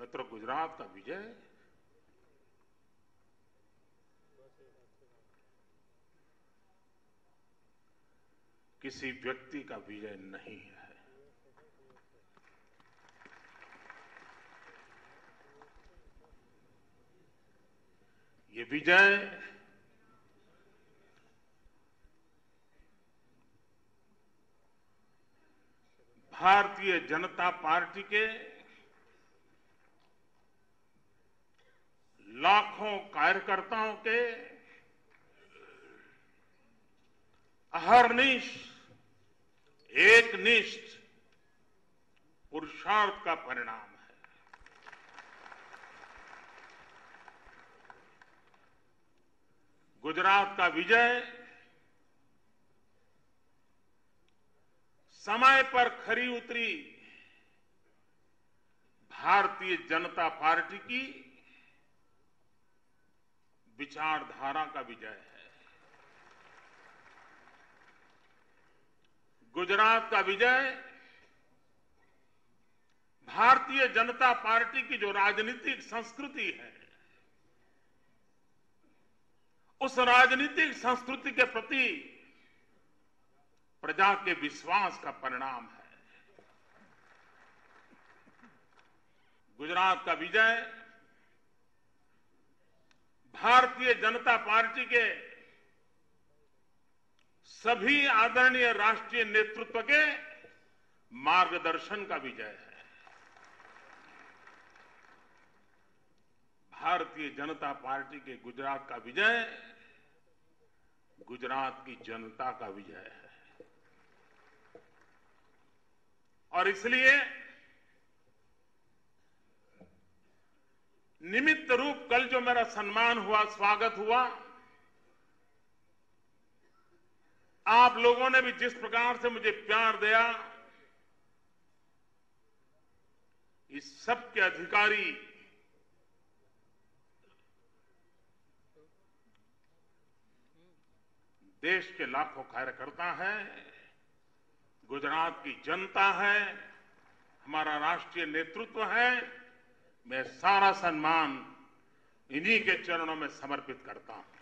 मित्रों, गुजरात का विजय किसी व्यक्ति का विजय नहीं है। ये विजय भारतीय जनता पार्टी के लाखों कार्यकर्ताओं के अहर्निश एकनिष्ठ पुरुषार्थ का परिणाम है। गुजरात का विजय समय पर खरी उतरी भारतीय जनता पार्टी की विचारधारा का विजय है। गुजरात का विजय भारतीय जनता पार्टी की जो राजनीतिक संस्कृति है, उस राजनीतिक संस्कृति के प्रति प्रजा के विश्वास का परिणाम है। गुजरात का विजय भारतीय जनता पार्टी के सभी आदरणीय राष्ट्रीय नेतृत्व के मार्गदर्शन का विजय है। भारतीय जनता पार्टी के गुजरात का विजय गुजरात की जनता का विजय है। और इसलिए निमित्त रूप कल जो मेरा सम्मान हुआ, स्वागत हुआ, आप लोगों ने भी जिस प्रकार से मुझे प्यार दिया, इस सब के अधिकारी देश के लाखों कार्यकर्ता हैं, गुजरात की जनता है, हमारा राष्ट्रीय नेतृत्व है। मैं सारा सम्मान इन्हीं के चरणों में समर्पित करता हूं।